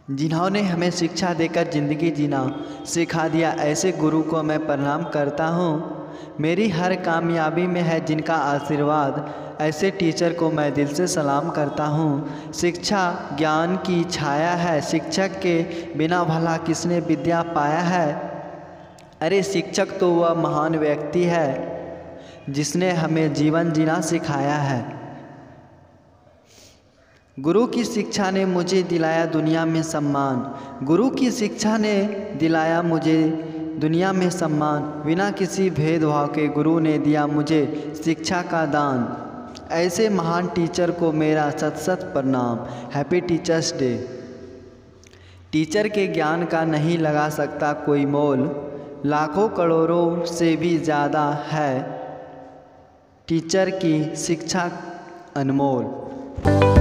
जिन्होंने हमें शिक्षा देकर ज़िंदगी जीना सिखा दिया, ऐसे गुरु को मैं प्रणाम करता हूँ। मेरी हर कामयाबी में है जिनका आशीर्वाद, ऐसे टीचर को मैं दिल से सलाम करता हूँ। शिक्षा ज्ञान की छाया है, शिक्षक के बिना भला किसने विद्या पाया है। अरे शिक्षक तो वह महान व्यक्ति है जिसने हमें जीवन जीना सिखाया है। गुरु की शिक्षा ने मुझे दिलाया दुनिया में सम्मान, गुरु की शिक्षा ने दिलाया मुझे दुनिया में सम्मान। बिना किसी भेदभाव के गुरु ने दिया मुझे शिक्षा का दान। ऐसे महान टीचर को मेरा शत शत प्रणाम। Happy teachers day. टीचर के ज्ञान का नहीं लगा सकता कोई मोल, लाखों करोड़ों से भी ज़्यादा है टीचर की शिक्षा अनमोल।